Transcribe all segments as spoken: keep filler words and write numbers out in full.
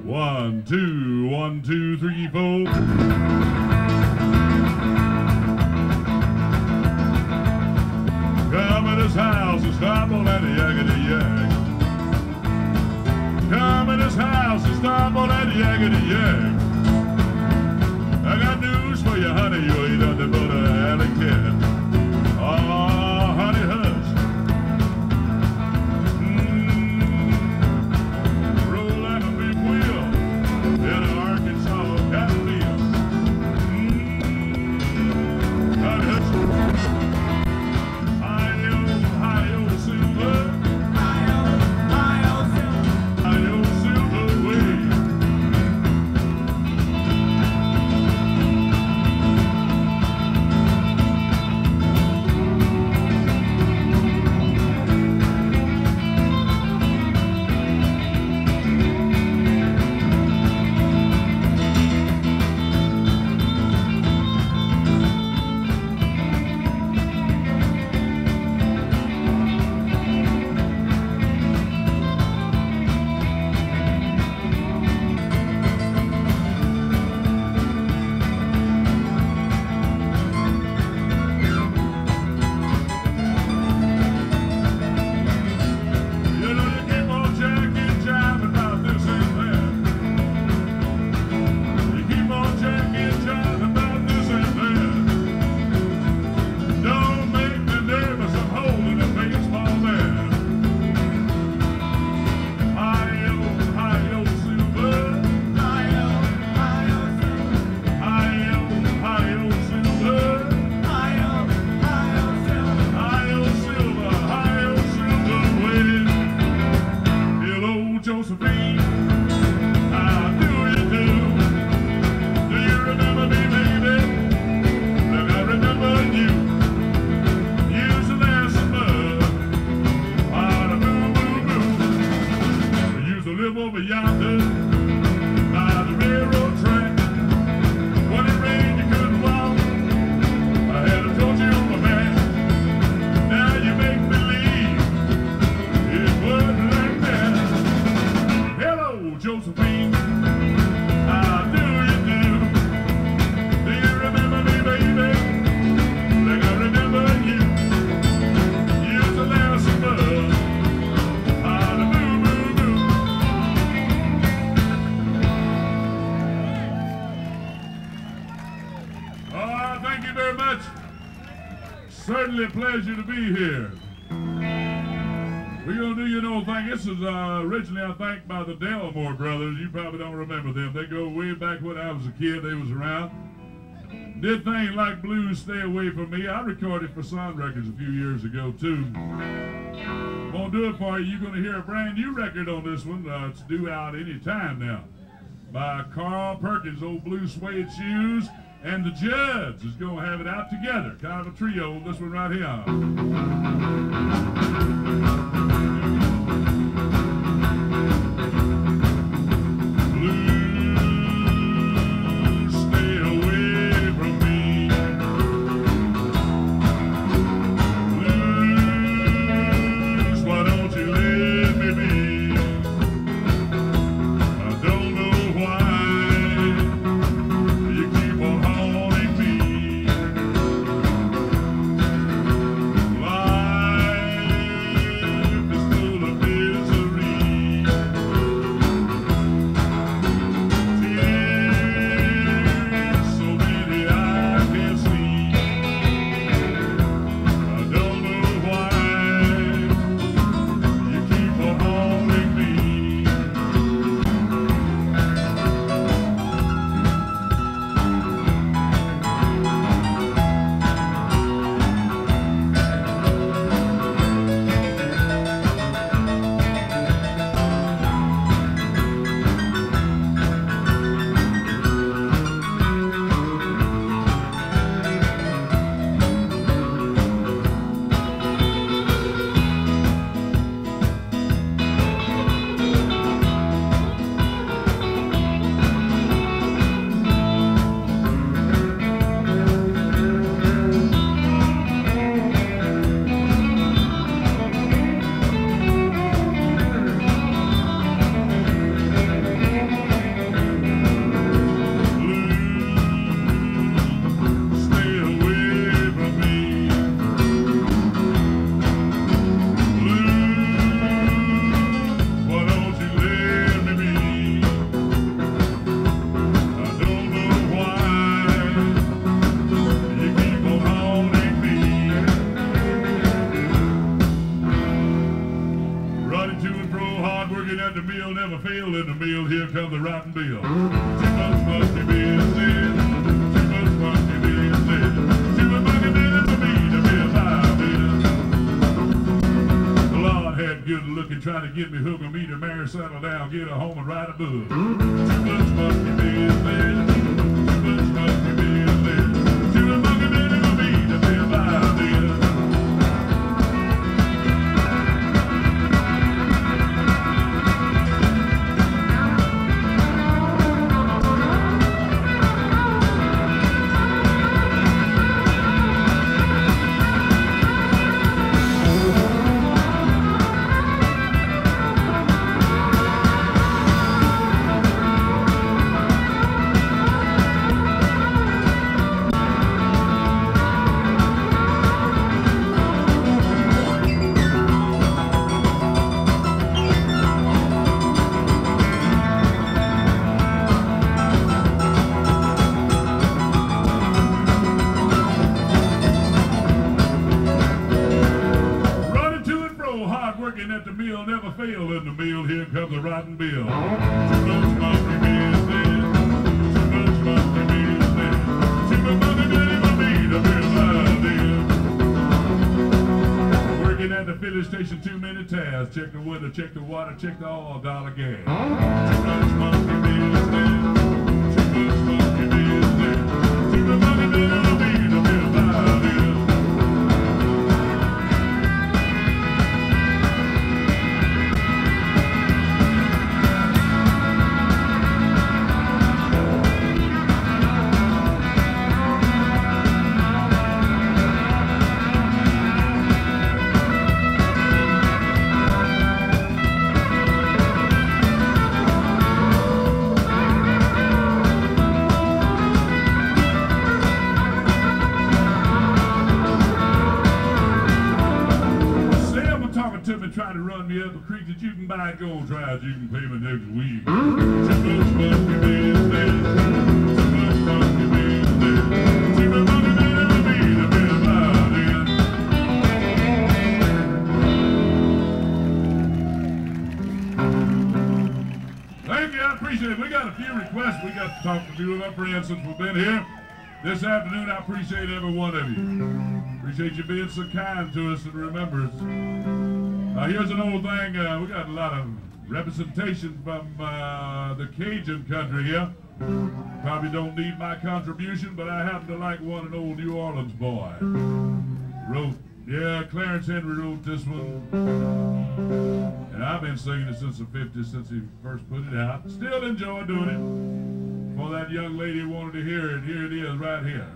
One, two, one, two, three, four. Come in this house and stumble at the yakety yak. Come in this house and stumble at the yakety yak. I got news for you, honey, you ain't nothing but a alley cat. Oh, honey, hush. Mm, roll like a big wheel in an Arkansas cotton field. Mm, honey, hush. Hi-yo, hi-yo, silver. Hi-yo, hi-yo, silver. Hi-yo, silver way. Certainly a pleasure to be here. We're going to do you an old thing. This is uh, originally, I think, by the Delmore brothers. You probably don't remember them. They go way back when I was a kid. They was around. Did things like Blues Stay Away From Me. I recorded for Sun Records a few years ago, too. Won't do it for you. You're going to hear a brand new record on this one. Uh, it's due out any time now. By Carl Perkins, Old Blue Suede Shoes. And the Judds is going to have it out together. Kind of a trio, this one right here. Blues, stay away from me. Blues, why don't you let me be? I don't know why you keep on haunting me. Life mill, here comes the rotten bill. Too much monkey business, too much monkey business, too much monkey business for me to be a fire bill. The Lord had good looking, trying to get me hooked on me to marry, settle down, get a home and write a book. Too much monkey business, too much monkey business, too much monkey business for me to be a fire bill. At the mill, never fail in the mill, here comes the rotten bill. Too much monkey business, too much monkey business, too much monkey business for me to be alive. Working at the filling station, too many tasks. Check the weather, check the water, check the all dollar gas. Too much monkey business, too much monkey business, too much monkey business for me to be alive. Trying to run me up a creek that you can buy and go and try it, you can pay me next week. Too much monkey business, too much monkey business, too much monkey business for me to be about it. Thank you, I appreciate it. We got a few requests. We got to talk to a few of our friends since we've been here this afternoon. I appreciate every one of you. Appreciate you being so kind to us and remember us. Uh, here's an old thing, uh, we got a lot of representation from uh, the Cajun country here. Probably don't need my contribution, but I happen to like one, an old New Orleans boy. Wrote, yeah, Clarence Henry wrote this one. And I've been singing it since the fifties, since he first put it out. Still enjoy doing it. For that young lady who wanted to hear it, here it is right here.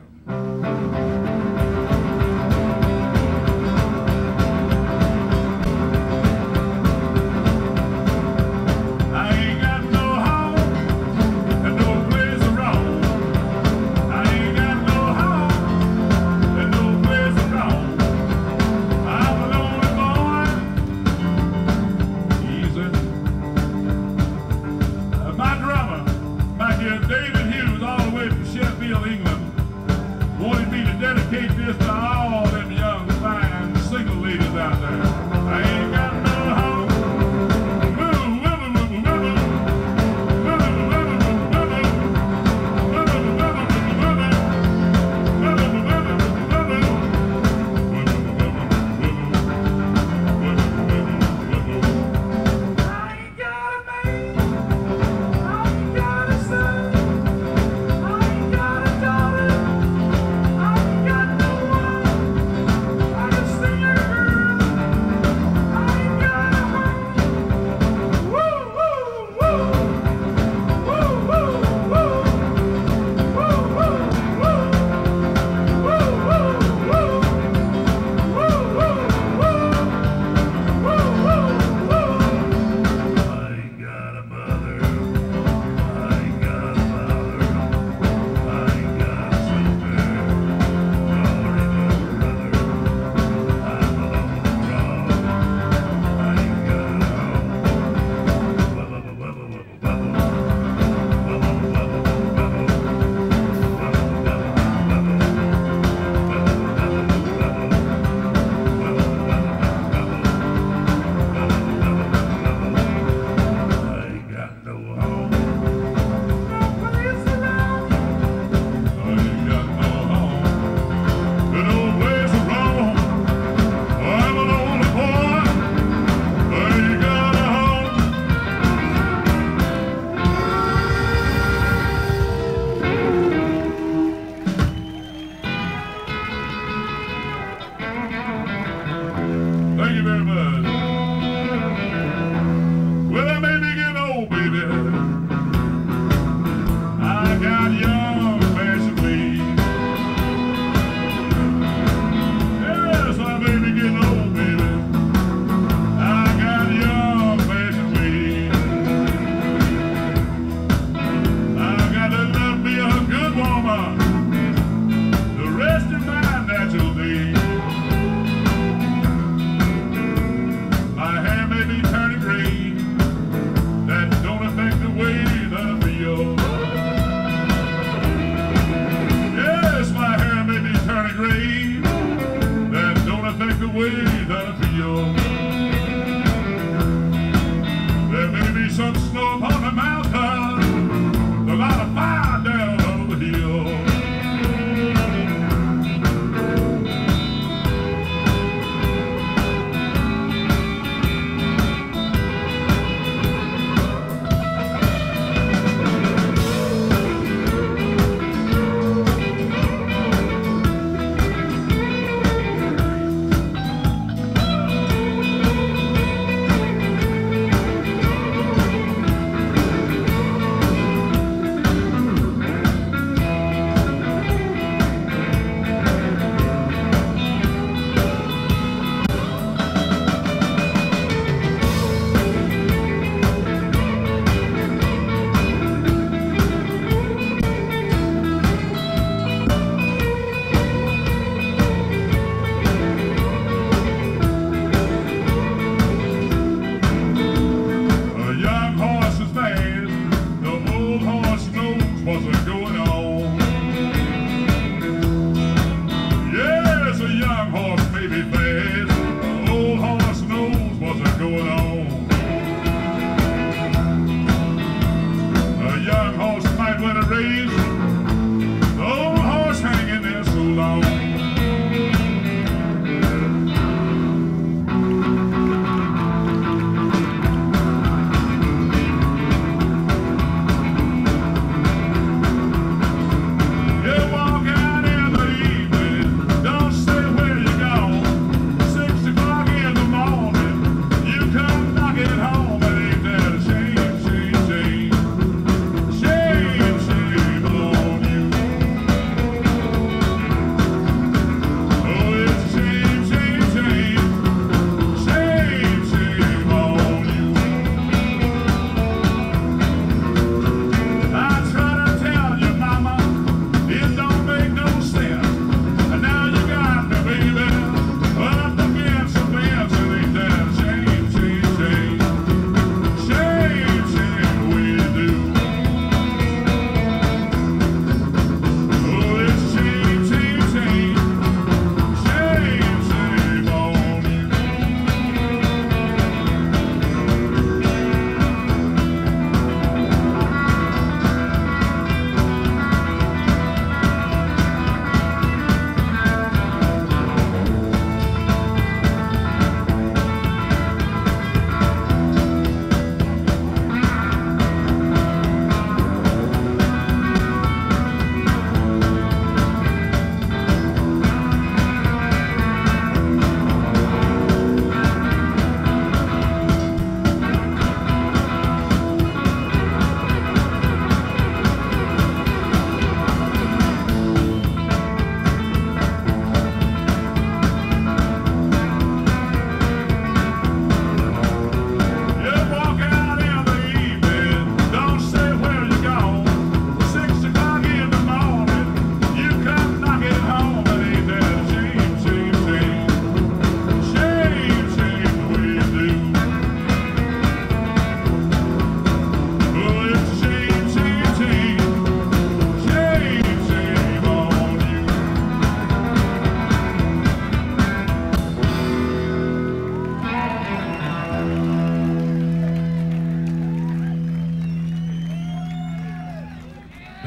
David Hughes, all the way from Sheffield, England, wanted me to dedicate this to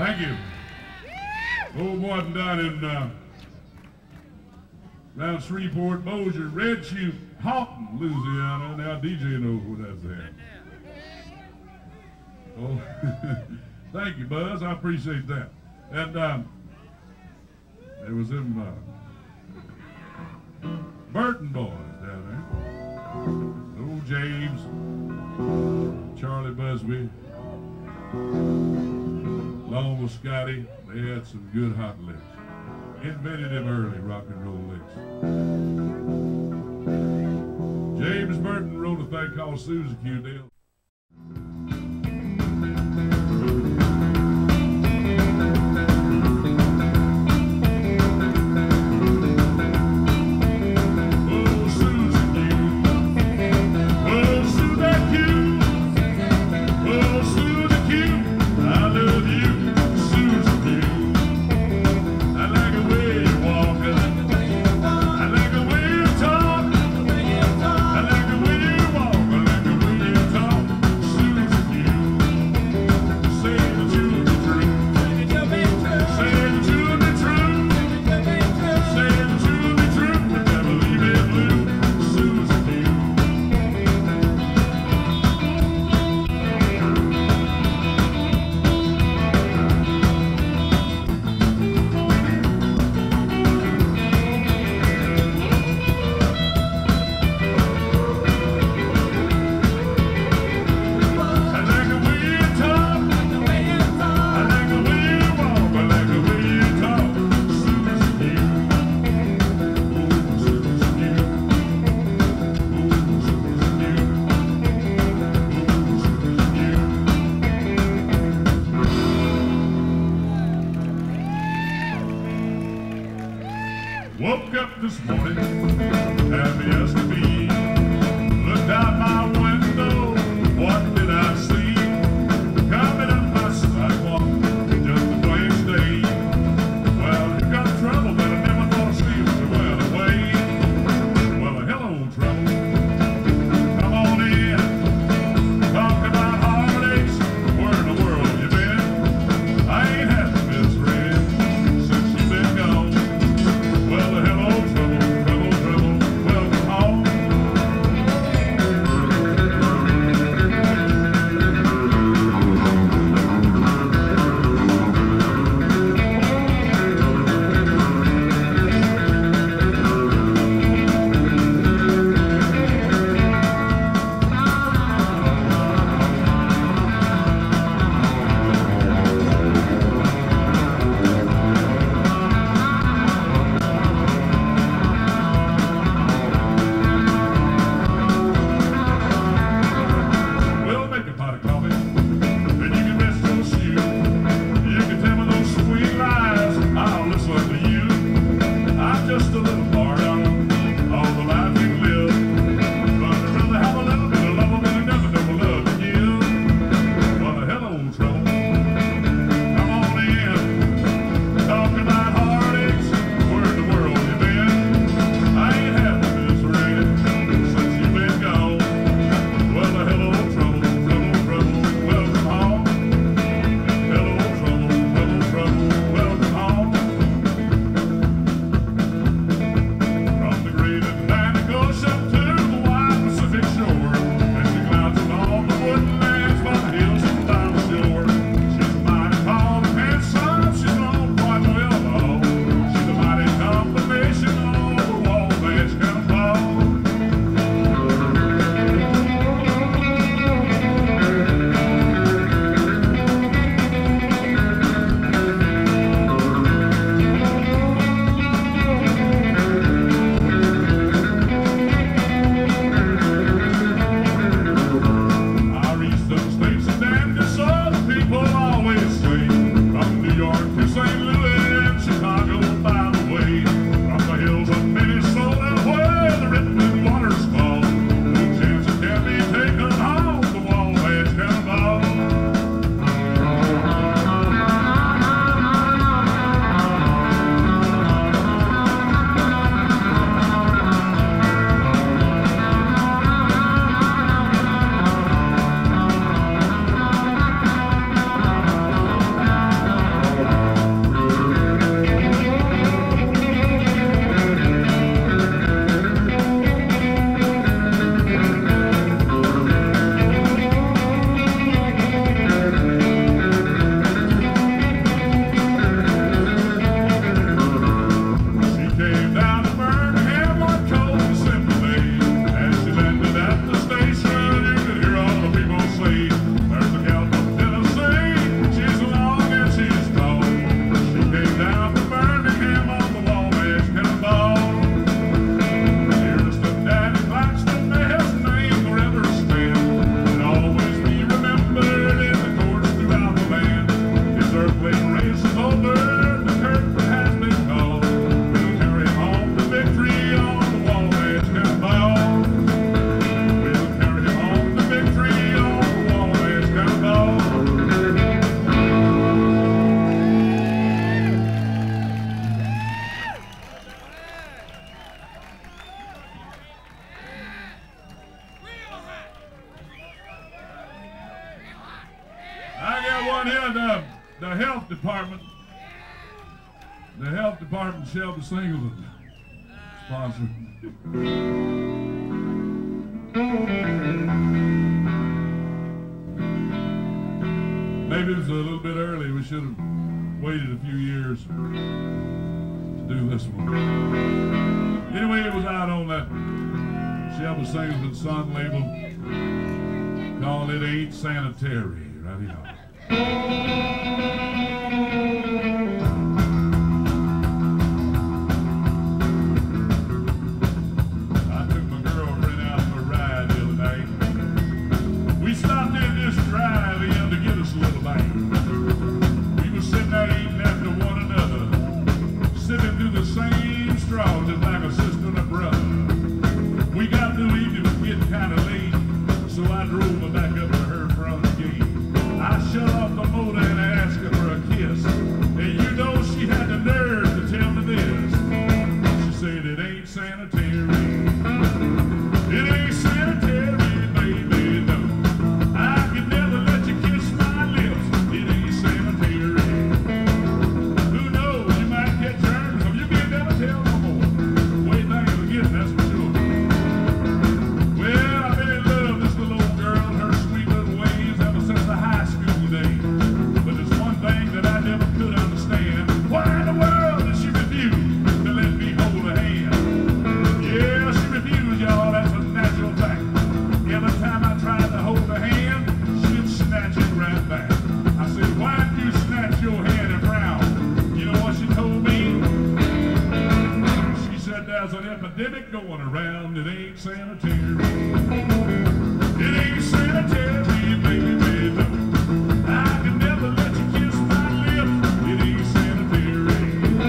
Thank you. Old boy down in uh, around Shreveport, Bossier, Red Chute, Houghton, Louisiana. Now D J knows what that's there. Oh, thank you, Buzz. I appreciate that. And um, there was them uh, Burton boys down there. Old James, Charlie Busby, along with Scotty. They had some good hot licks. Invented them early, rock and roll licks. James Burton wrote a thing called Susie Q. Dale. Woke up this morning, happy as could be. Looked out my window, what did I see? Coming up my sidewalk, just a plain stain. Well, you got trouble that I never thought Steve was well away. Well, hello, trouble. Come on in. Talk about heartaches. Where in the world you been? I ain't had a best friend since you've been gone. Well, hello, trouble, trouble, trouble, welcome home. here, the, the health department, the health department, Shelby Singleton, sponsor. Maybe it was a little bit early. We should have waited a few years to do this one. Anyway, it was out on that Shelby Singleton Sun label called It Ain't Sanitary. Right here. I took my girlfriend out for a ride the other night. We stopped in this drive-in to get us a little bite. We were sitting there eating after one another, sipping through the same straw just like a sister and a brother. We got through eating, it was getting kind of late, so I drove her back up to her front gate. I shut off the motor and I asked her for a kiss. And you know she had the nerve to tell me this. She said it ain't sanitary. It ain't sanitary, baby, no. I could never let you kiss my lips. It ain't sanitary. Who knows, you might get germs, or you can't never tell no more. The way things are getting, that's for sure. Well, I've been in love with this little old girl and her sweet little ways ever since the high school days. But there's one thing that I never could understand. Why in the world did she refuse to let me hold her hand? Yeah, she refused, y'all, that's a natural fact. Every time I tried to hold her hand, she'd snatch it right back. I said, why did you snatch your hand and frown? You know what she told me? She said, there's an epidemic going around, it ain't sanitary. It ain't sanitary, baby, baby. I can never let you kiss my lips. It ain't sanitary.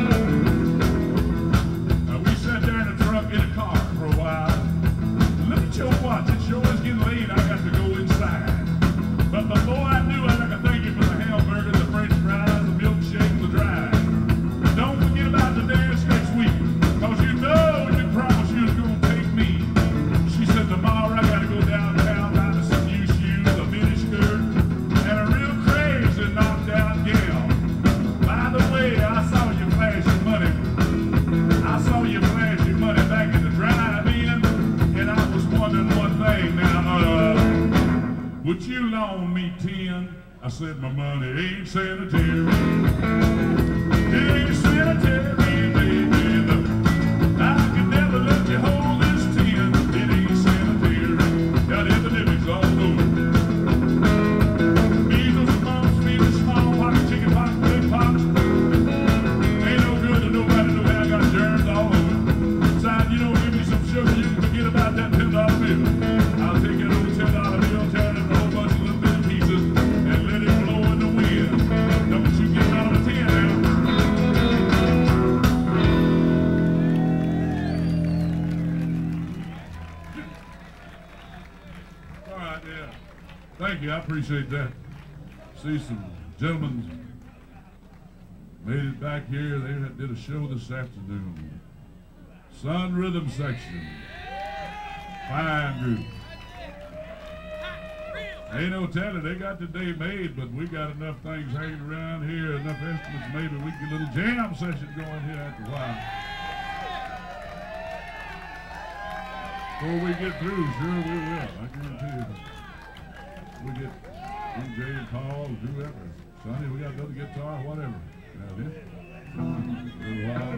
Now, we sat there in a truck, in a car for a while. Look at your watch, it sure is getting late. I got to go inside. But before I knew, I'd like to thank you for the hamburger, the french fries, the milkshake, the drive. Don't forget about the dance next week, cause you know you promised you was gonna take me. She said tomorrow I gotta go downtown, buy me some new shoes, a mini skirt, and a real crazy knocked out gal. By the way, I saw you flash your money. I saw you flash your money back in the drive-in, and I was wondering one thing now, uh, would you loan me ten? I said my money ain't sanitary. It ain't sanitary, baby, no. I can never let you hold this tin. It ain't sanitary. Got epidemics all over. Measles, mumps, fever, smallpox, chicken pox, big pox. Ain't no good to nobody know how I got germs all over. Besides, you don't give me some sugar, you can forget about that ten dollar bill. I'll take that old ten dollar bill, tear it into a whole bunch of little bitty pieces, and let it blow in the wind. Don't you get out of the tin now. All right, yeah. Thank you, I appreciate that. See some gentlemen made it back here. They did a show this afternoon. Sun Rhythm Section. Fine group. Ain't no telling, they got the day made, but we got enough things hanging around here, enough instruments, maybe we can get a little jam session going here after a while. Before we get through, sure we will, I guarantee you. We get D J and Paul, whoever. Sonny, we got another guitar, whatever. Got it? A little while.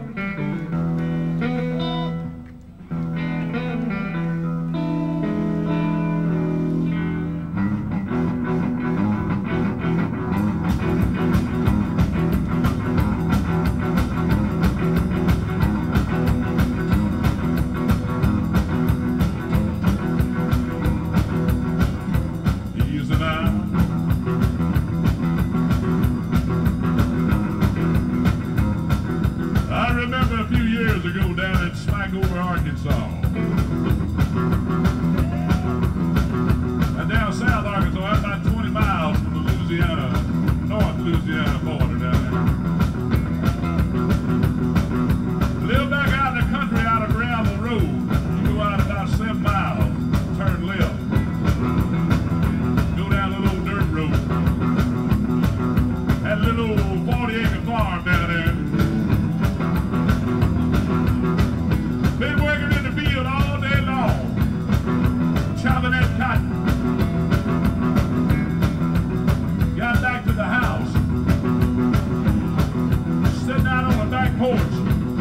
porch,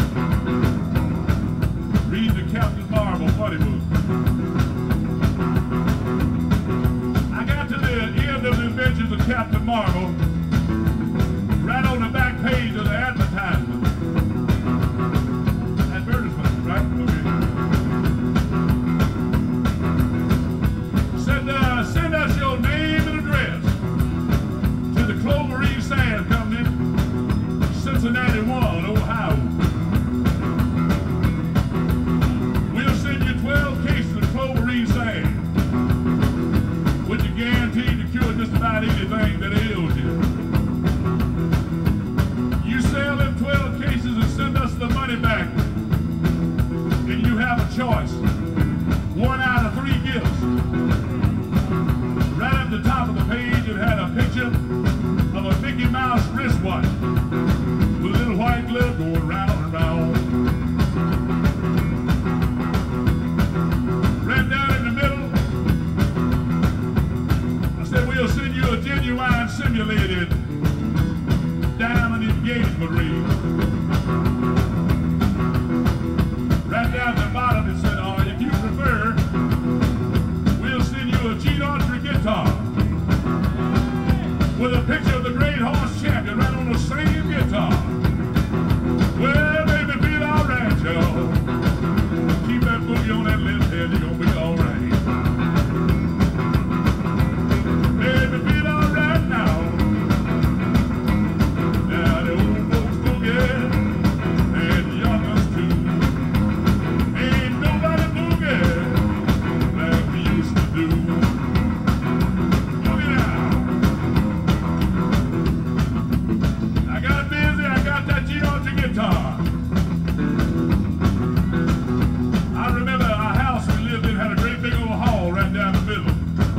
reading the Captain Marvel funny book. I got to the end of the adventures of Captain Marvel, right on the back page of the advertisement. Advertisement, right? Okay. Said, uh, send us your name and address to the Cloverine Sand Company, Cincinnati one, Ohio. We'll send you twelve cases of Cloverine Sand, which are guaranteed to cure just about anything that ails you. You sell them twelve cases and send us the money back, and you have a choice. One out of three gifts. Right at the top of the page, it had a picture of a Mickey Mouse wristwatch with a little white glove going round and round. Right down in the middle, I said, we'll send you a genuine simulated diamond engagement ring. Right down at the bottom, it said, oh, if you prefer, we'll send you a G-Autry guitar with a picture of the great horse champion right on the same guitar. Well, baby, feel all right, y'all. Keep that boogie on that left head, you're gonna be all right. Baby, feel all right now. Now the old folks boogie, and the young ones too. Ain't nobody boogie like we used to do. Boogie now. I got busy, I got that G-Autry guitar. I remember our house we lived in had a great big old hall right down the middle.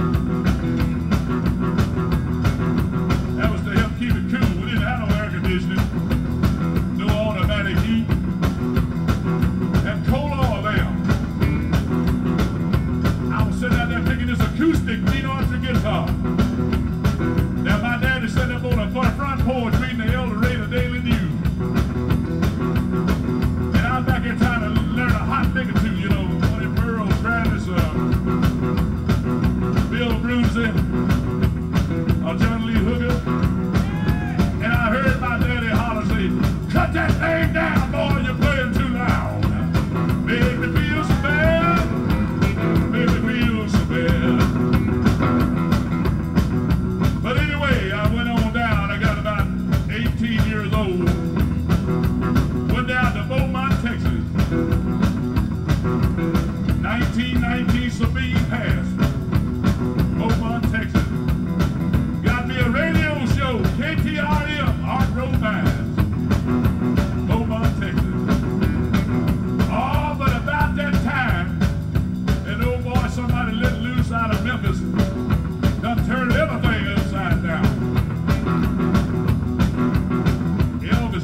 That was to help keep it cool. We didn't have no air conditioning, no automatic heat, and coal oil there. I was sitting out there picking this acoustic G-Autry guitar. Now my daddy sat up on the front porch reading the El Dorado Daily News. And I was back here trying to learn a hot thing or two, you know, Tony Burrow, Travis, uh, Bill Brunsey, uh, John Lee Hooker. And I heard my daddy holler say, cut that thing down, boy, you're playing too loud. Make me feel so bad, make me feel so bad. But anyway, I went on down, I got about eighteen years old. Went down to Beaumont, Texas. nineteen nineteen Sabine Pass. Beaumont, Texas. Got me a radio show, K T R M, Art Road Vines. Beaumont, Texas. Oh, but about that time, an old boy, somebody let loose out of Memphis, done turned everything upside down. Elvis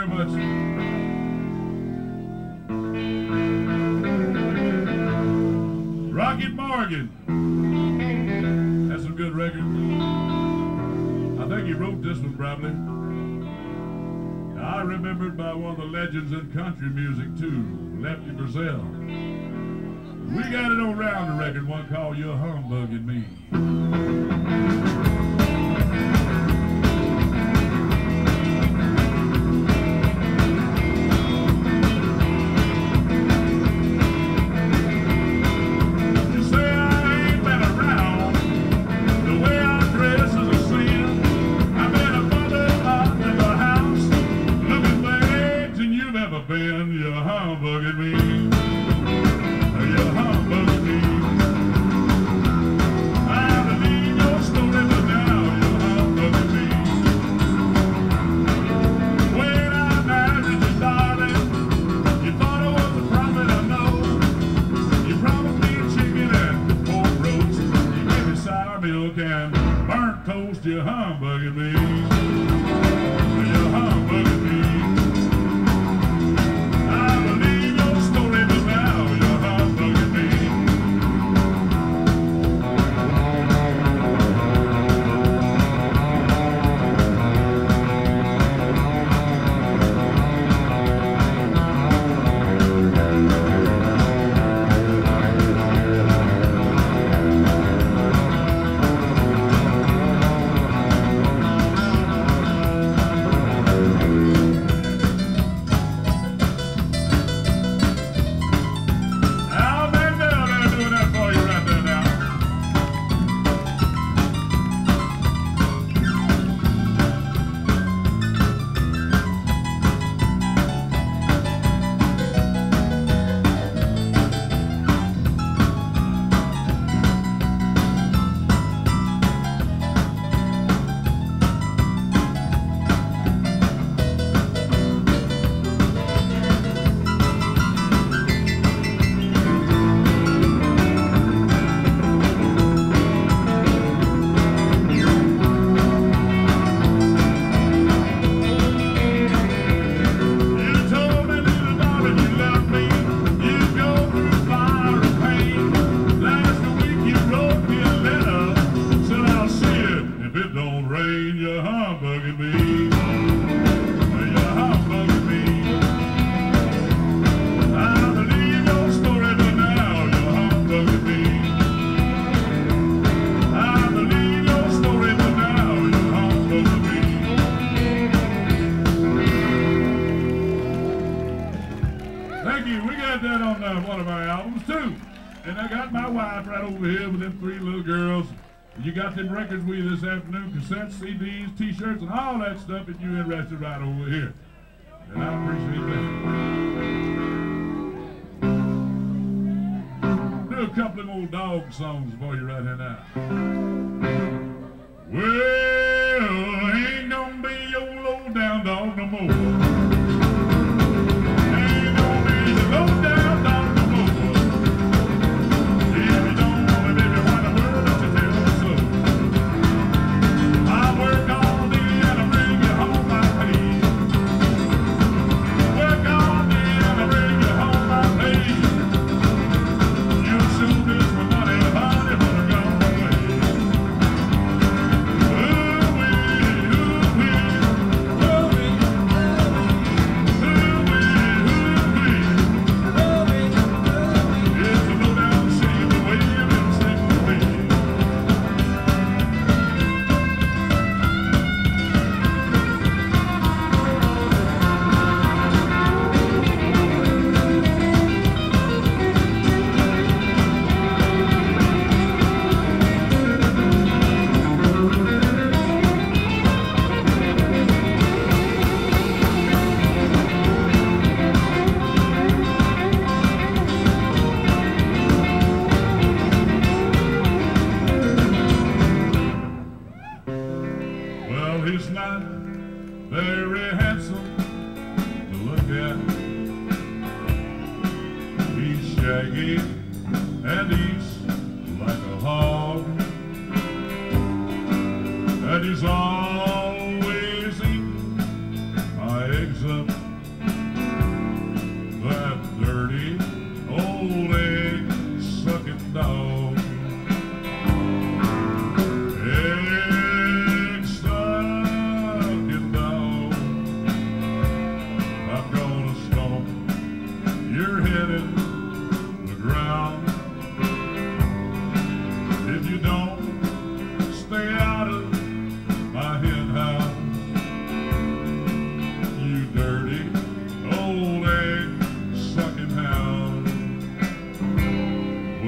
very much. Rocket Morgan. That's a good record. I think he wrote this one probably. I remembered by one of the legends in country music too, Lefty Brazil. We got it on round the record, one called You're Humbugging Me. You're humbugging me. You're humbugging me. I believe your story, but now you're humbugging me. You got them records with you this afternoon, cassettes, C Ds, T-shirts, and all that stuff that you interested right over here. And I appreciate that. Do a couple of old dog songs for you right here now. Well, ain't gonna be your low down dog no more. Ain't gonna be the low down dog no more. If you don't wanna live it, why the world don't you tell me so? I work all day and I bring you home my pay. Work all day and I bring you home my pay. You soon this for money, honey, but I'm gone away. Ooh-wee, ooh-wee, ooh-wee, ooh-wee, ooh-wee. It's a low-down shame the way you've been slipping away. Well, he's not very handsome to look at. He's shaggy and eats like a hog. And he's always eating my eggs up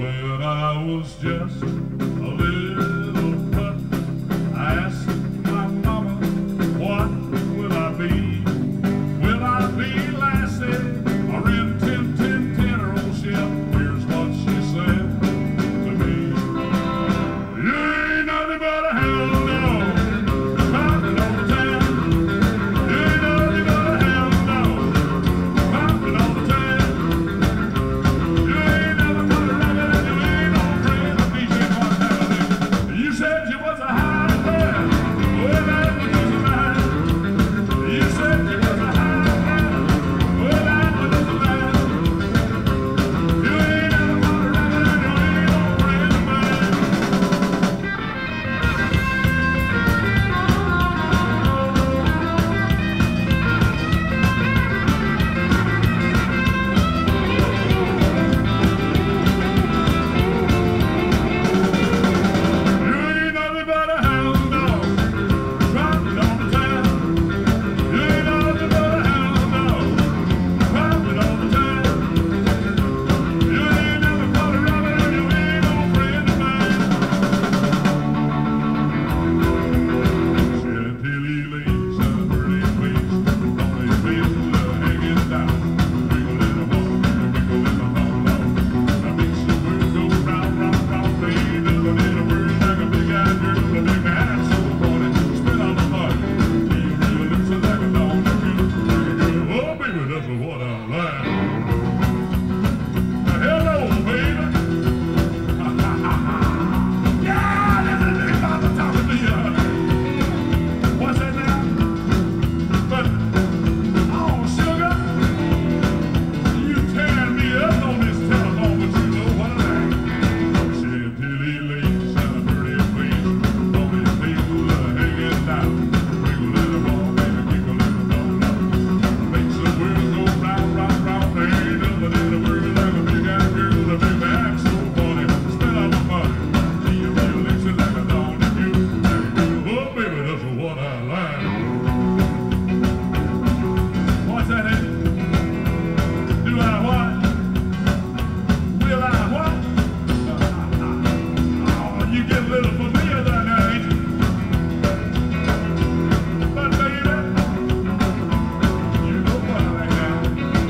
when I was just a little pup, I asked my mama, what will I be? Will I be Lassie or in Tin Tin Tin or old ship? Here's what she said to me. You ain't nothing but a hound dog, pounding on the town. You ain't nothing but a hound dog, pounding on the town. You ain't never put a rabbit and you ain't no friend of me. What happened? You said you was a high man. Well, that was just a lie. You said you was a high man. Well, that was just a lie. You ain't never put a rabbit and you ain't no friend of mine. You ain't nothing but a hound dog, trampling on the town. You ain't nothing but a hound dog, trampling on the town. You ain't never caught a rabbit and you ain't no friend of mine. Chantilly lace and a pretty face, on his face is hanging down. Wiggle in the ball, wiggle in the ball, that makes the world go round, round, round. Ain't nothing in the world like a big-eyed girl that make me act so funny. Spit on the mud, you really looks like a dog that you like. Oh, baby, that's what I like. Hello, baby. Yeah, that's the thing about the top of the uh, what's that now? But, oh, sugar, you tearing me up on this telephone, but you know what I like. Chantilly lace and a pretty face, on his face hanging down. Wiggle in the ball, baby, wiggle in the ball. Makes the world go round, round, round. Ain't nothing in the world like a big-eyed girl that make me act so funny. Spit out my money, see you real listen like a dog that you like. Oh, baby, that's what I like. What's that, eh? Do I what? Will I what? Oh, you get a little familiar there now, ain't you? But baby, you know what I like now.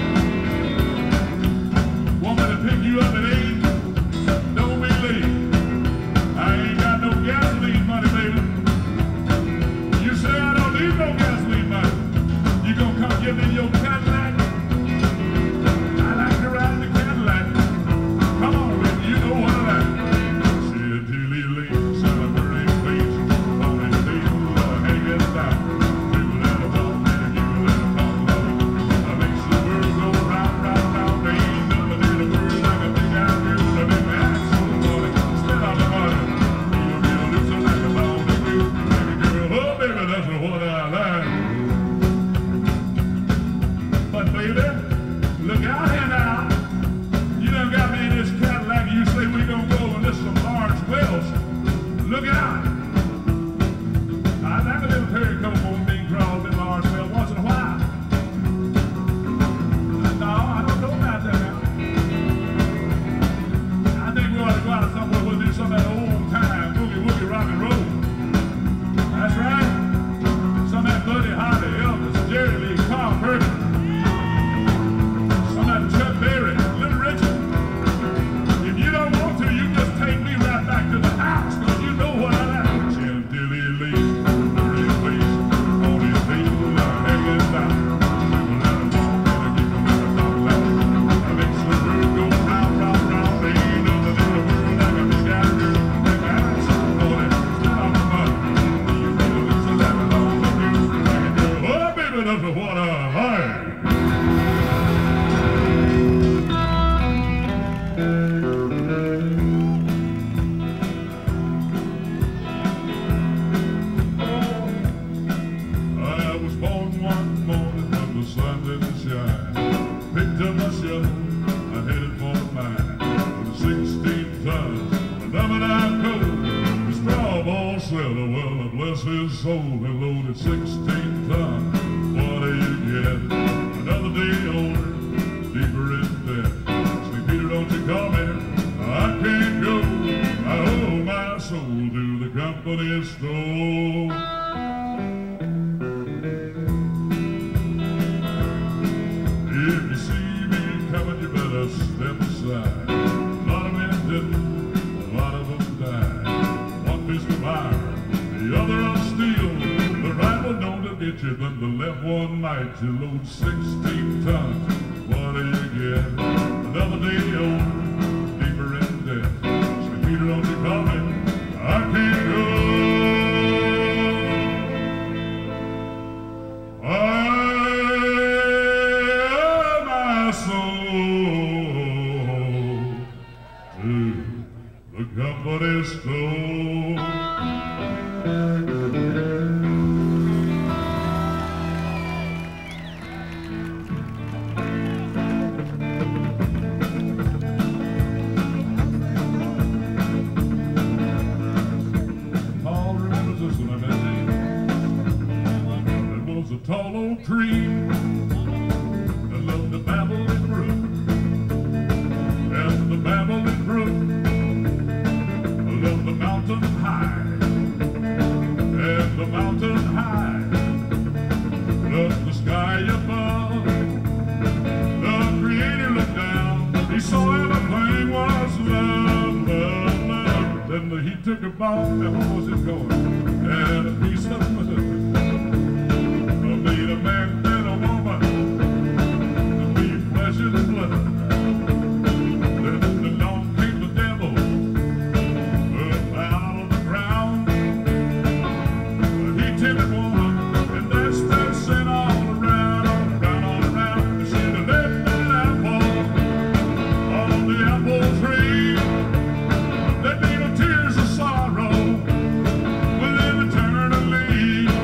Want me to pick you up at eight? Don't be late. I ain't got no gasoline money, baby. You say I don't need no gasoline money. You gonna come give me your Cadillac? I like to ride in the Cadillac. Come on, baby, you know what I like. Chantilly lace and a pretty face, on his face hanging down. Wiggle in the ball, baby, giggle in the ball. That makes the world go round, round, round. Ain't nothing in the world like a big-eyed girl that make me act so funny. Spit out the money, you real loosen like a dog that you like a girl. Oh, baby, that's what I like. But baby, look out here now. You done got me in this Cadillac and you say we gonna go and listen to Lawrence Welch. Look out. I like a little Perry Como being crawled in Lawrence Welch once in a while. No, I don't know about that now. I think we ought to go out somewhere we'll do some of that old time boogie woogie rock and roll. That's right. Some of that Buddy Holly, Elvis, Jerry Lee, Carl Perkins. Some of that Chuck Berry, Little Richard. If you don't want to, you just take me right back to the house, cause you know what I like. Chantilly lace, pretty face, on his face hanging down. Wiggle in the ball, baby, giggle in the ball. That makes the world go round, round, round. Ain't nothing in the world like a big-eyed girl that make me act so funny. Spit out the money, you real loosen like a dog that you like a girl. Oh, baby, that's what I like. I was born one morning when the sun didn't shine. Picked up my shovel, I headed for the mine. With sixteen tons, a number nine coat, the straw ball seller, well, bless his soul, he loaded sixteen tons. What do you get? Another day older, deeper in debt. Say, Peter, don't you come here. I can't company store. If you see me coming, you better step aside. A lot of men didn't, a lot of them died. One fist of iron, the other of steel. The right one known to get you, but the left one might. You load sixteen tons, what do you get? Another day old, deeper in debt. Say, Peter, don't you call me, I can't go. I owe my soul to the company store. Tall old tree that loved the babbling brook, and the babbling brook loved the mountain high, and the mountain high loved the sky above. The Creator looked down, he saw everything was love, love, love. Then he took a bone, and what was it going? And a piece of made a man and a woman to be flesh and blood. Then along came the devil up out of the ground. He tempted woman, and that's that sin all around, all around, all around. She should have left that apple on the apple tree. There'd be no tears of sorrow within eternity.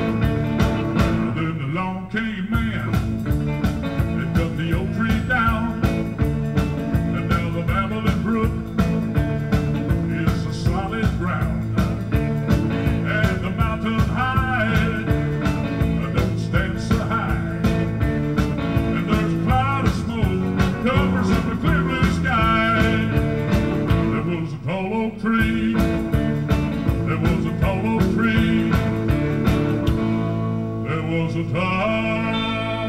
Along came man and cut the oak tree down, and now the babbling brook is a solid ground, and the mountain high don't stand so high, and there's a cloud of smoke covers up the clear blue sky. There was a tall oak tree, there was a tall oak tree, was a tall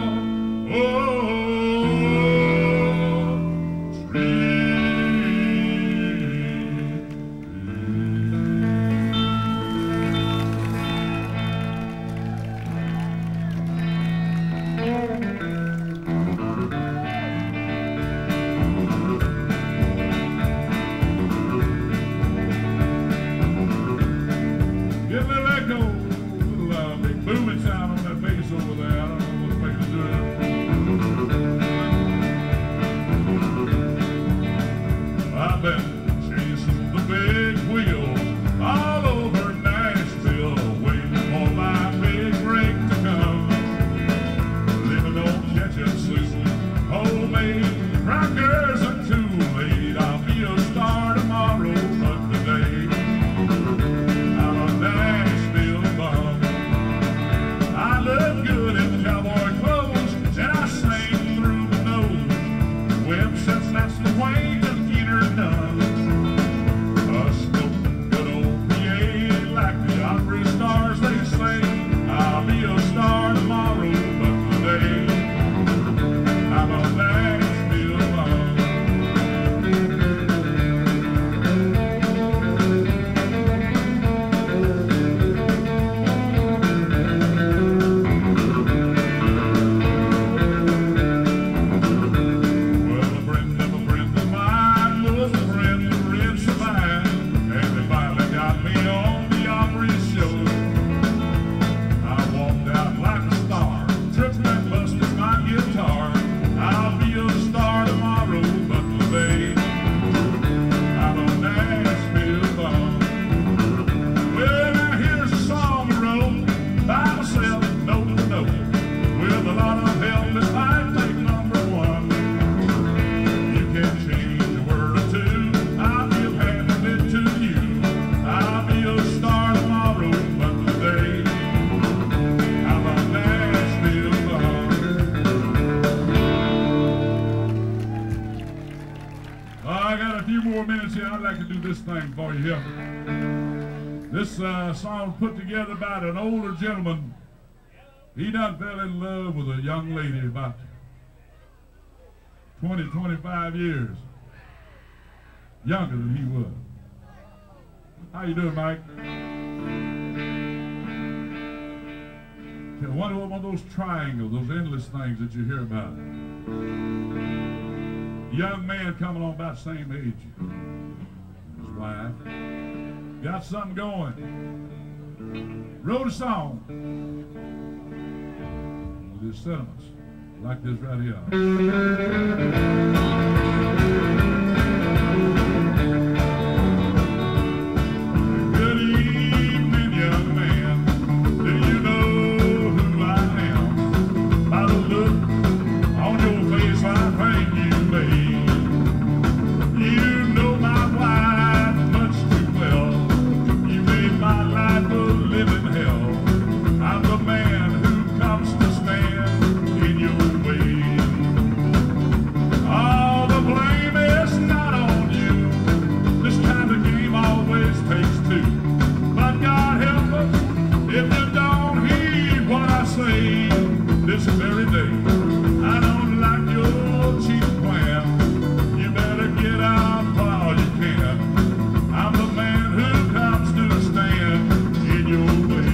old tree. Give me that go, little uh, big booming sound on that bass over there. I don't know what's making it do that. I've been chasing the big wheels all over Nashville, waiting for my big break to come. Living on ketchup soup, homemade crackers and Kool-Aid. I'll be a star tomorrow, but today I'm a Nashville bum. I look good in cowboy clothes, and I sing through the nose. Well, since that's the way to get her done, I smoke good old P A like the opera stars they sing. I'll be a star tomorrow, but today I'm a Nashville bum. I got a few more minutes here. I'd like to do this thing for you here. This uh, song put together by an older gentleman. He done fell in love with a young lady about twenty, twenty-five years younger than he was. How you doing, Mike? One of, one of those triangles, those endless things that you hear about. Young man coming on about the same age. His wife. Got something going. Wrote a song. With his sentiments. Like this right here. Good evening, young man. Do you know who I am? By the look on your face, I think you may. You know my wife much too well. You made my life a living hell. I'm the man who comes to stand in your way. All the blame is not on you. This kind of game always takes two. But God help us if you don't heed what I say. This very day, I don't like your cheap plan. You better get out while you can. I'm the man who comes to stand in your way.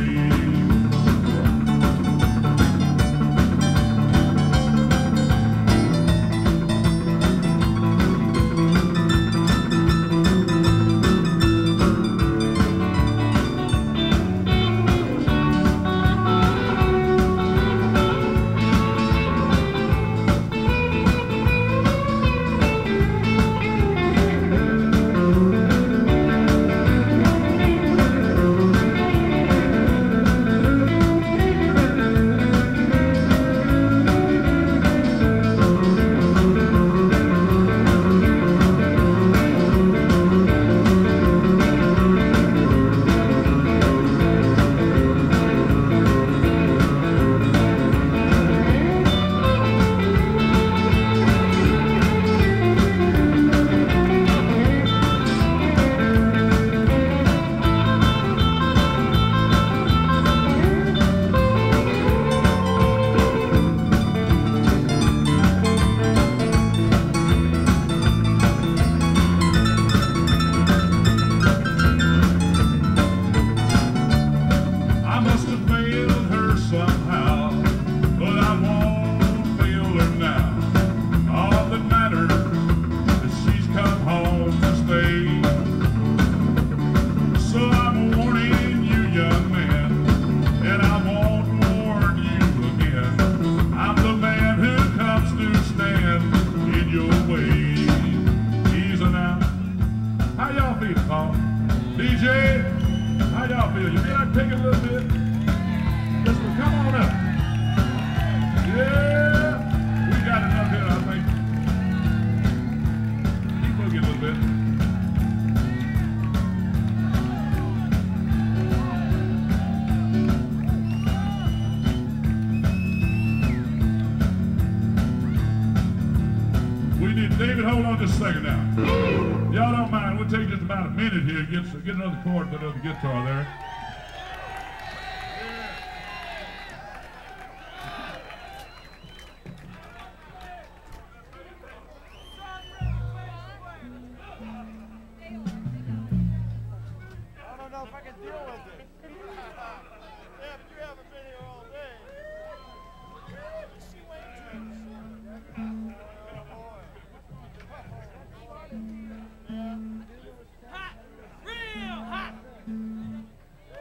David, hold on just a second now. Y'all don't mind, we'll take just about a minute here. Get, get another chord, put another guitar there. I don't know if I can deal with it. Yeah, but you haven't been here all day. She waitress. Hot! Real hot!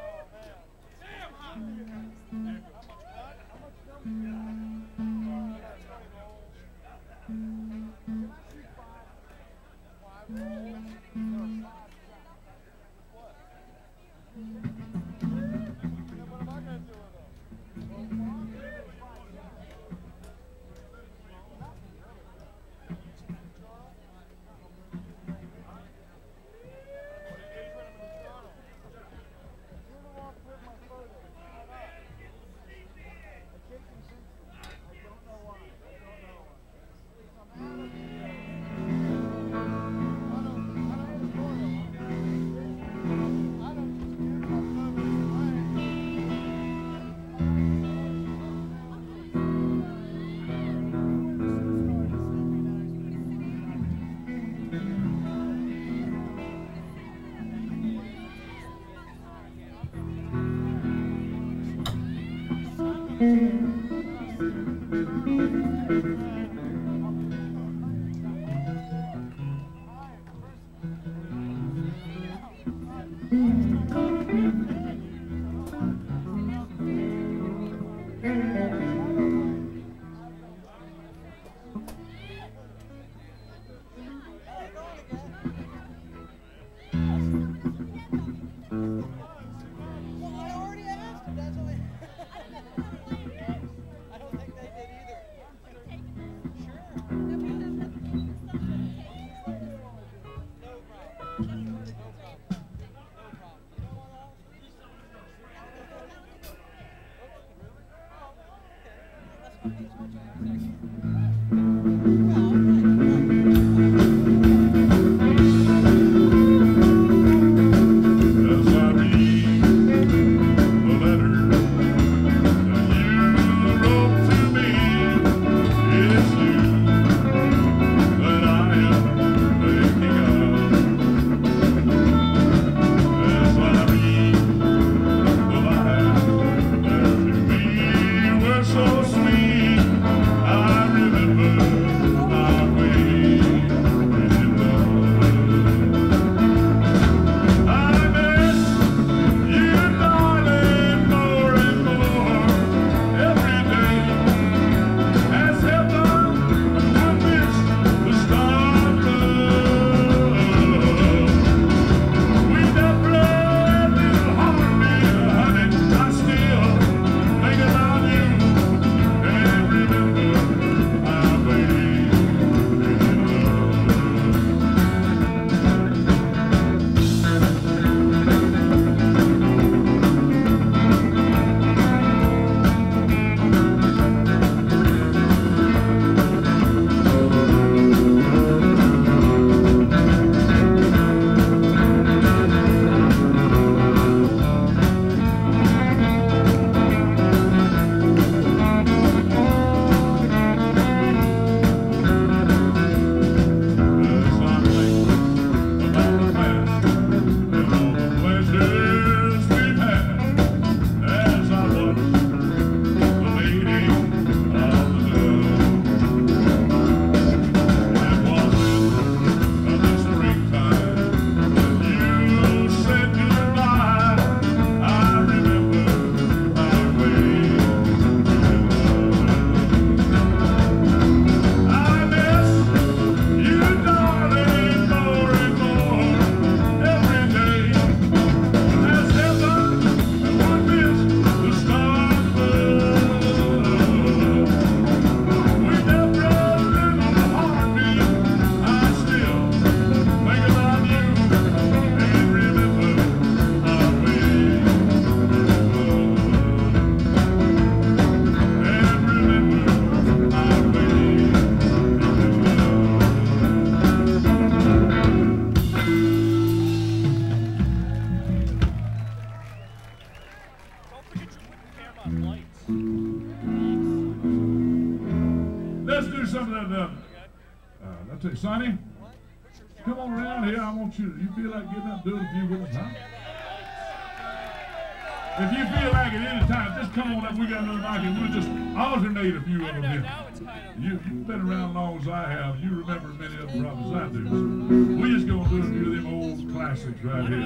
Sonny, come on around here. I want you to, you feel like getting up and doing a few with us, huh? If you feel like it any time, just come on up. We got another mic and we'll just alternate a few of them here. You, you've been around as long as I have. You remember many of the problems I do. So we're just going to do a few of them old classics right here.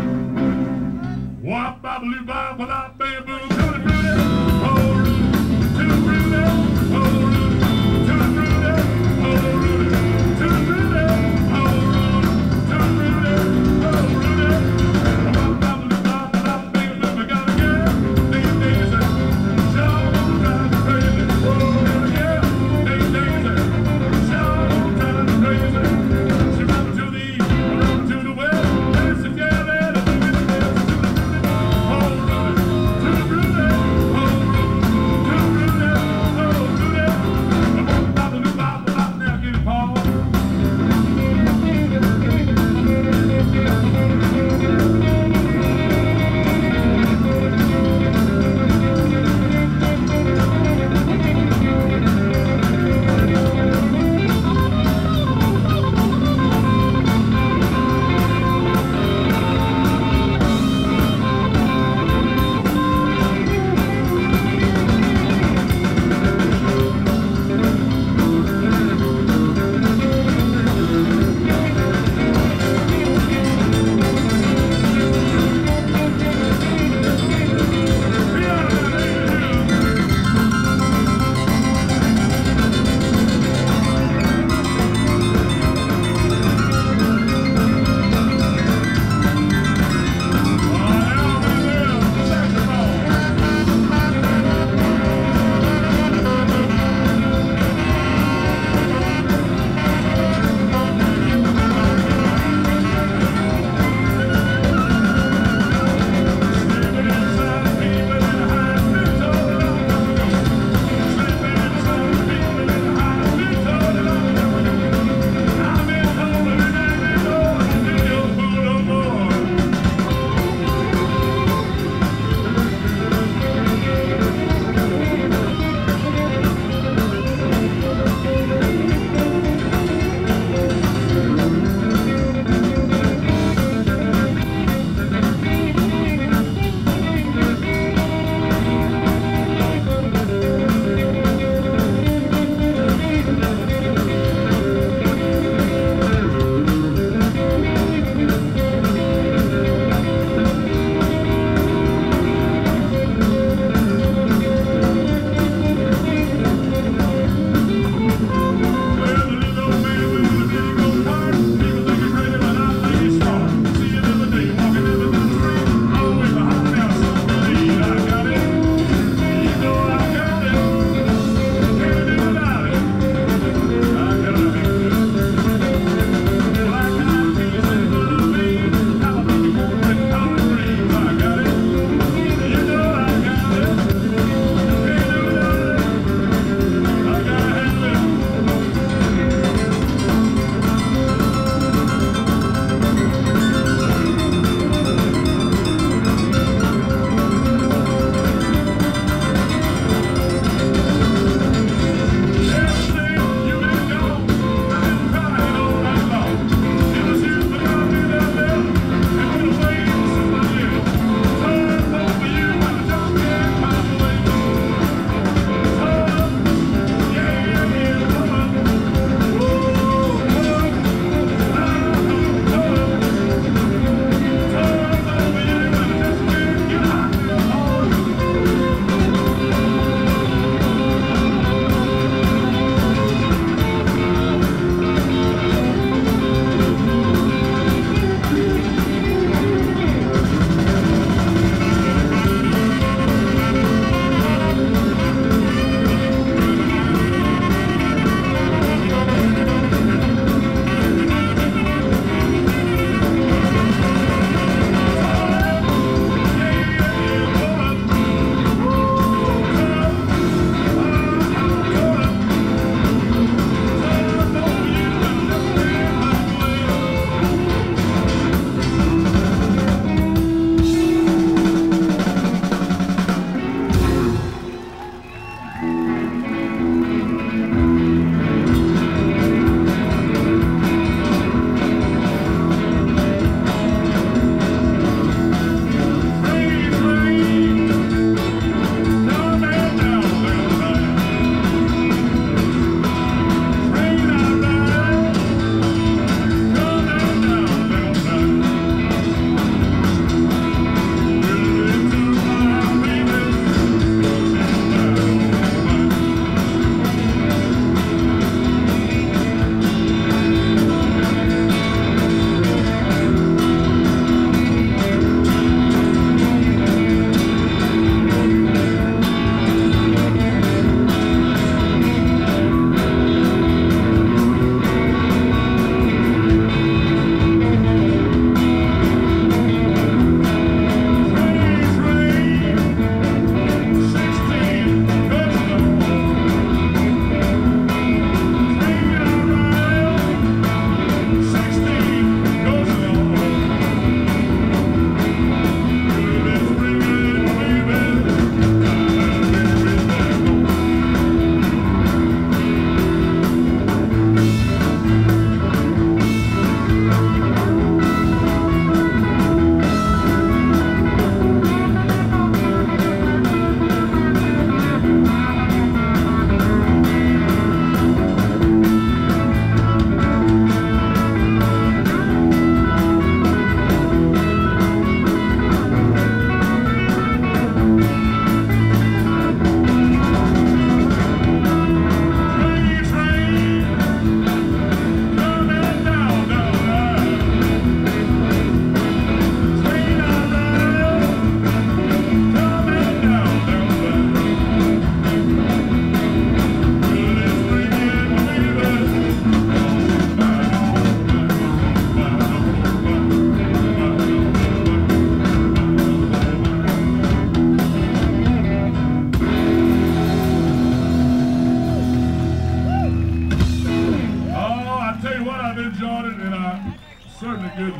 Wop, babaloo, bop, bop, bamboo, tutti frutti, oh, Rudy, tutti frutti, oh, Rudy, tutti frutti, oh, Rudy. Rudy.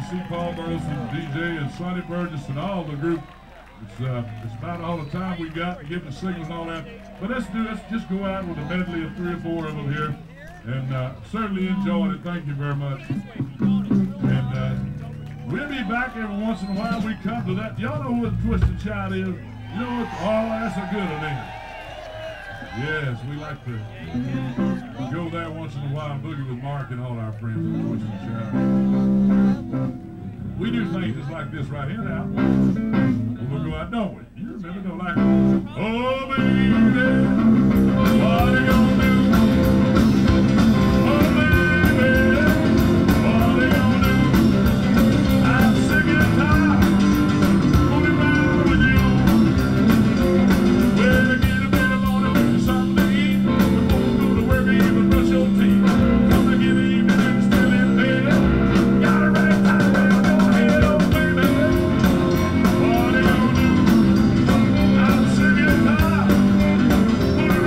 see Paul Burlison D J and Sonny Burgess and all the group. It's, uh, it's about all the time we got to give the signals and all that. But let's do let's just go out with a medley of three or four of them here. And uh, certainly enjoyed it. Thank you very much. And uh, we'll be back every once in a while. We come to that. Y'all know who the Twisted Child is? You know what? Oh, that's a good one, ain't it? Yes, we like to go there once in a while and boogie with Mark and all our friends at the Twisted Child. We do things just like this right here now. We'll go out, don't we? You remember, don't like it. Oh, baby, what are you gonna do? Oh, baby, what are you gonna do? I'm sick and tired, gonna be round with you. Well, to get a bit of morning, do something to eat. Before go to work, even brush your teeth. Come to get even and still in bed. Got a right time, well, go ahead, oh, baby. What are you gonna do? I'm sick and tired, gonna be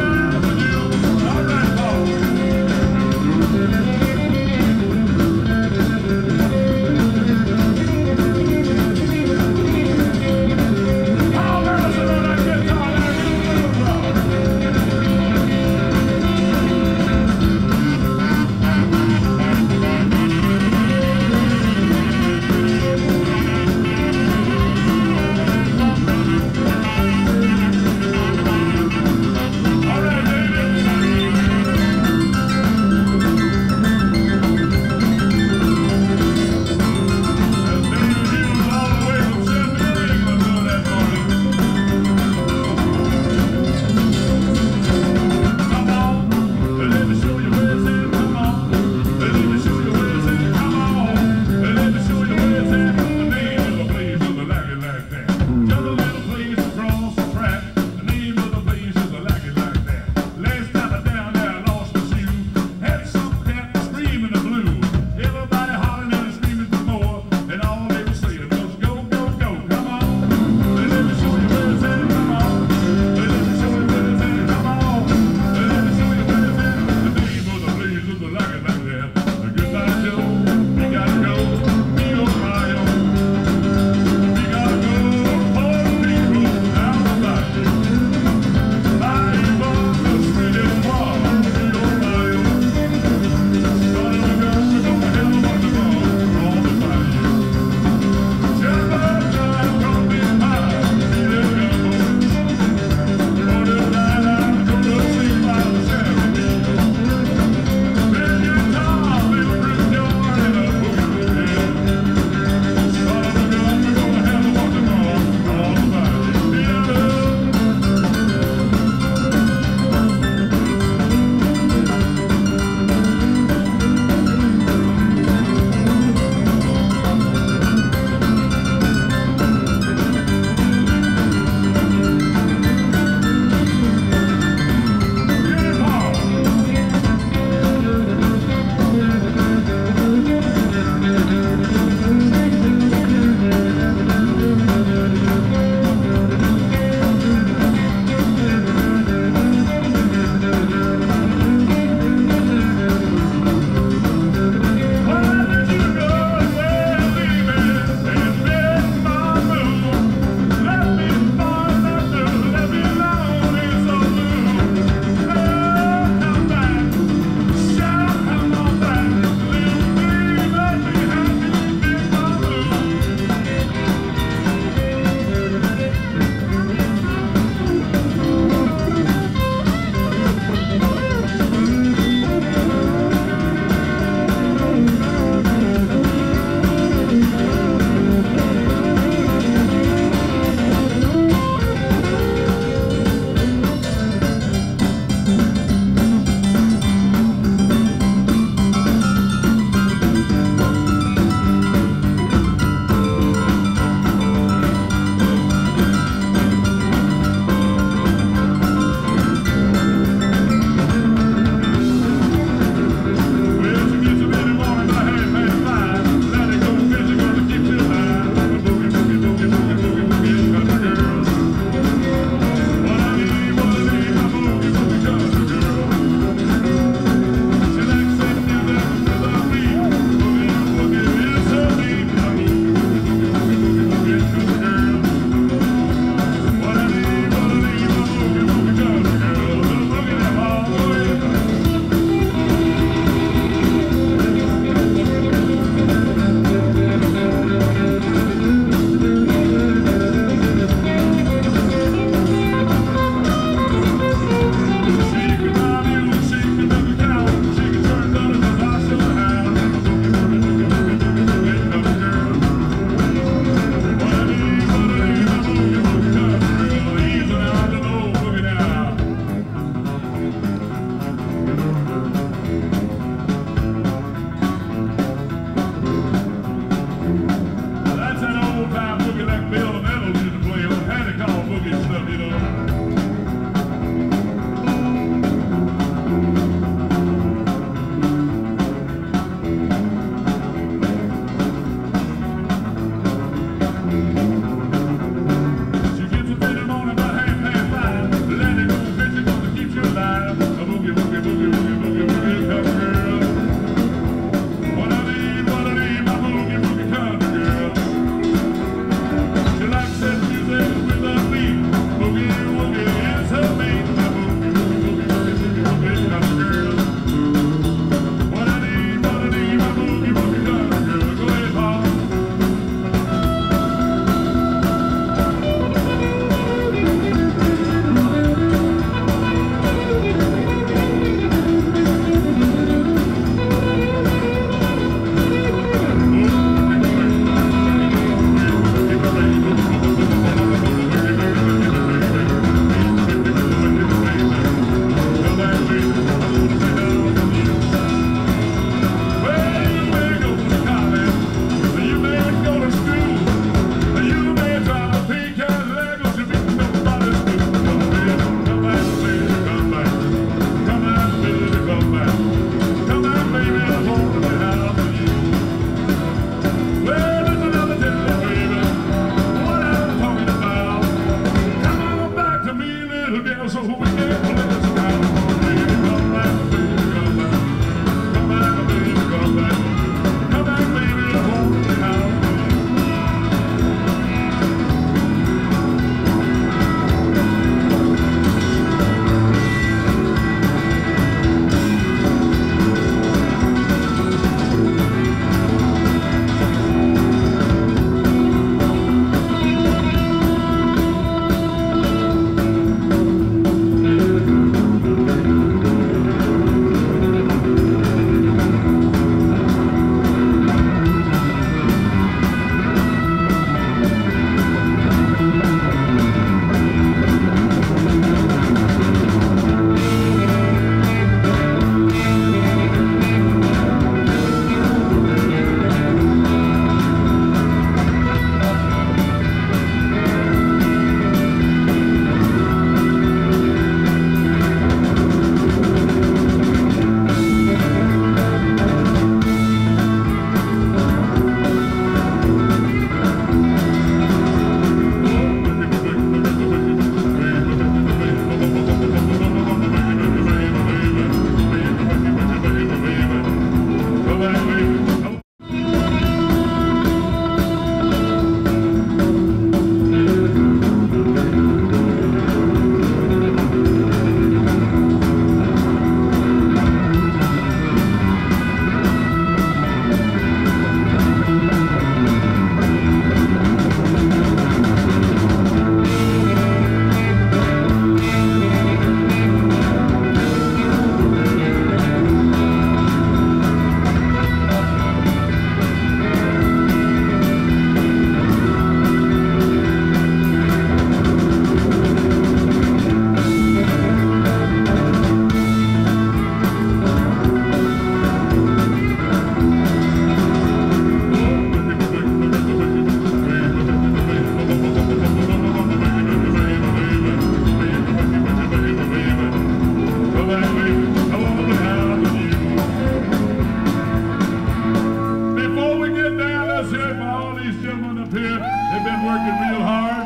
They've been working real hard.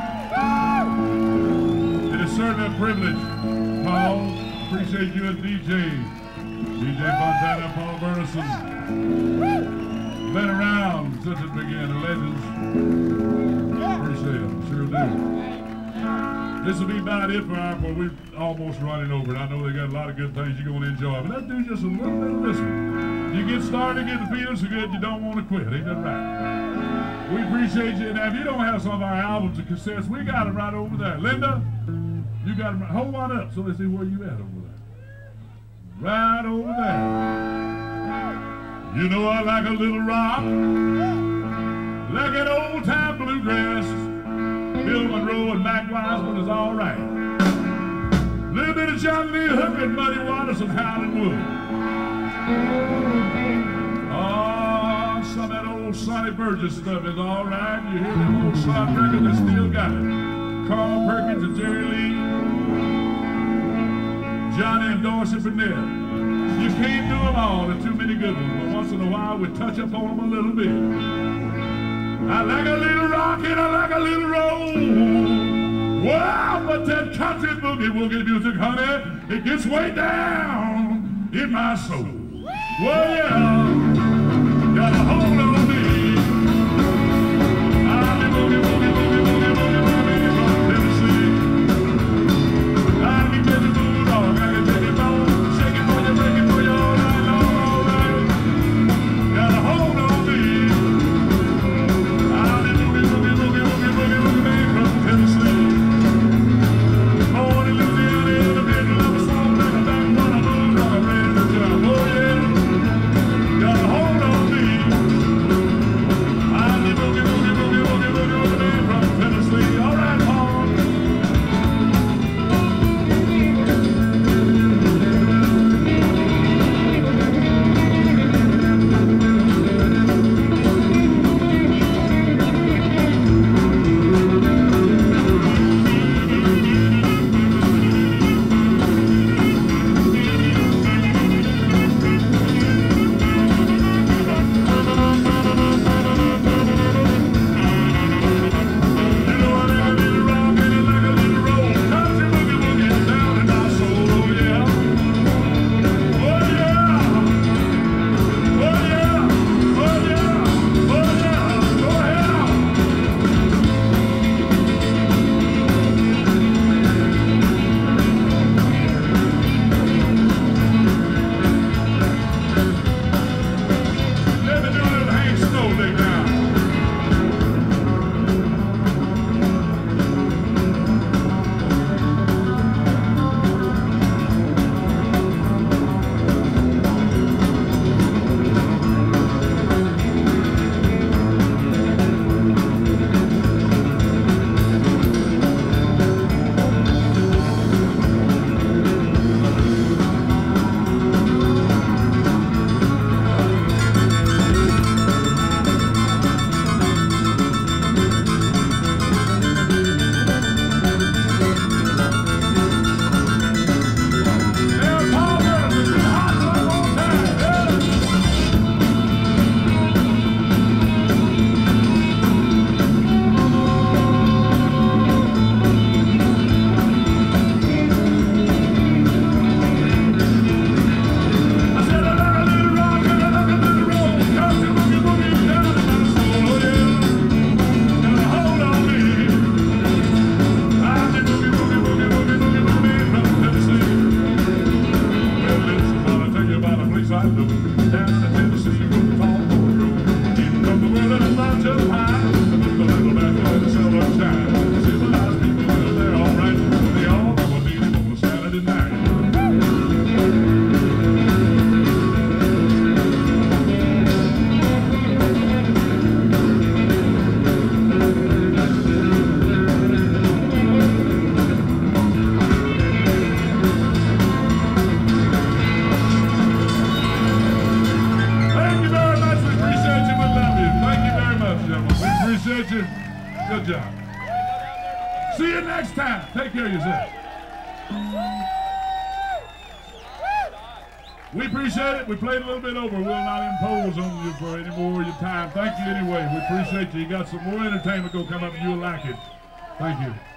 It is certainly a privilege, Paul. Appreciate you as D J. D J Fontana, Paul Burlison. Been around since it began, the legends. Appreciate them, sure do. This will be about it for our part. We're almost running over it. I know they got a lot of good things you're going to enjoy, but let's do just a little bit of this one. You get started, get the feeling so good, you don't want to quit. Ain't that right? We appreciate you. Now, if you don't have some of our albums and cassettes, we got them right over there. Linda, you got them. Hold one up so let's see where you at over there. Right over there. You know I like a little rock, like an old-time bluegrass. Bill Monroe and Mac Wiseman is all right. Little bit of John Lee Hooker and Muddy Waters and Howlin' Wood. Oh, some of that old Sonny Burgess stuff is all right. You hear them old slot records, they still got it. Carl Perkins and Jerry Lee, Johnny and Dorsey Burnett. You can't do them all, there are too many good ones, but once in a while we touch up on them a little bit. I like a little rock and I like a little roll. Wow, but that country boogie woogie music, honey, it gets way down in my soul. Well, yeah, gotta hold on me. I'm the boogie, boogie, boogie, boogie, boogie, boogie from Tennessee. I can get the boogie dog, I can take it on, shake it for you, break it for you all night long, all right. Gotta hold on me. Good job. See you next time. Take care of yourself. We appreciate it. We played a little bit over. We'll not impose on you for any more of your time. Thank you anyway. We appreciate you. You got some more entertainment going to come up and you'll like it. Thank you.